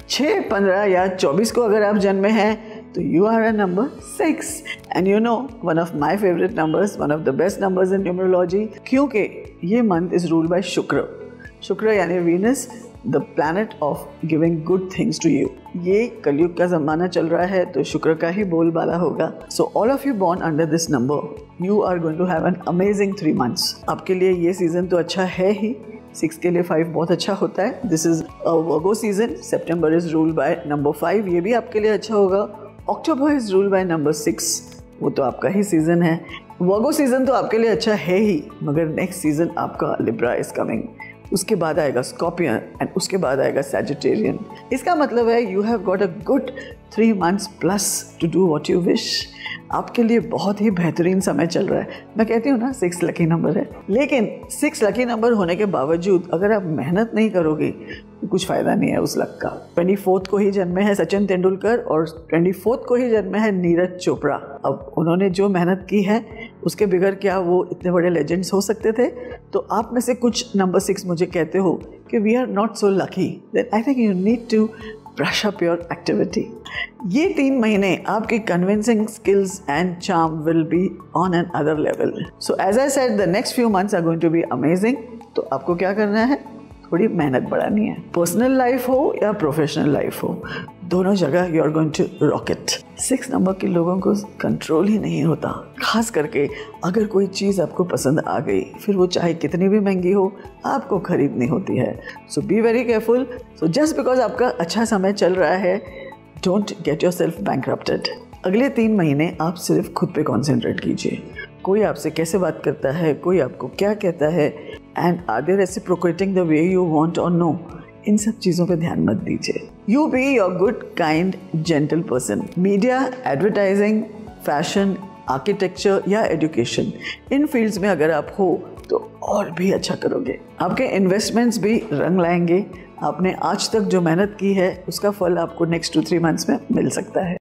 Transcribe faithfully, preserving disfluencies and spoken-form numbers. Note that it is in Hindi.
छः, पंद्रह या चौबीस को अगर आप जन्मे हैं तो you are a number six and you know one of my favourite numbers, one of the best numbers in numerology, क्योंकि ये month is ruled by Shukra. Shukra यानी Venus, the planet of giving good things to you. ये कलयुग का ज़माना चल रहा है तो शुक्र का ही बोलबाला होगा। So all of you born under this number, you are going to have an amazing three months. आपके लिए ये सीज़न तो अच्छा है ही, सिक्स के लिए फाइव बहुत अच्छा होता है। This is a Virgo season, September is ruled by number five, ये भी आपके लिए अच्छा होगा। October is ruled by number six, वो तो आपका ही सीजन है। वर्गो सीजन तो आपके लिए अच्छा है ही, मगर नेक्स्ट सीजन आपका लिब्रा इज कमिंग, उसके बाद आएगा स्कॉर्पियन एंड उसके बाद आएगा सैजिटेरियन। इसका मतलब है you have got a good three months plus to do what you wish. आपके लिए बहुत ही बेहतरीन समय चल रहा है। मैं कहती हूँ ना सिक्स लकी नंबर है, लेकिन सिक्स लकी नंबर होने के बावजूद अगर आप मेहनत नहीं करोगे तो कुछ फ़ायदा नहीं है उस लक का। ट्वेंटी फोर्थ को ही जन्मे हैं सचिन तेंदुलकर और ट्वेंटी फोर्थ को ही जन्मे हैं नीरज चोपड़ा। अब उन्होंने जो मेहनत की है उसके बगैर क्या वो इतने बड़े लेजेंड्स हो सकते थे? तो आप में से कुछ नंबर सिक्स मुझे कहते हो कि we are not so lucky, then I think you need to brush up your activity. ये तीन महीने आपकी convincing skills and charm will be on another level. So as I said, the next few months are going to be amazing. तो आपको क्या करना है? थोड़ी मेहनत बढ़ानी है। पर्सनल लाइफ हो या प्रोफेशनल लाइफ हो, दोनों जगह you are going to rocket. Six number के लोगों को कंट्रोल ही नहीं होता, खास करके अगर कोई चीज़ आपको पसंद आ गई, फिर वो चाहे कितनी भी महंगी हो आपको खरीदनी होती है। So be very careful. So just because आपका अच्छा समय चल रहा है, don't get yourself bankrupted. अगले तीन महीने आप सिर्फ खुद पे कॉन्सेंट्रेट कीजिए। कोई आपसे कैसे बात करता है, कोई आपको क्या कहता है, and are they reciprocating the way you want और नो, इन सब चीज़ों पे ध्यान मत दीजिए। You be your good kind gentle person. Media, advertising, fashion, architecture या एजुकेशन, इन फील्ड्स में अगर आप हो तो और भी अच्छा करोगे। आपके इन्वेस्टमेंट्स भी रंग लाएंगे। आपने आज तक जो मेहनत की है उसका फल आपको नेक्स्ट टू थ्री मंथ्स में मिल सकता है।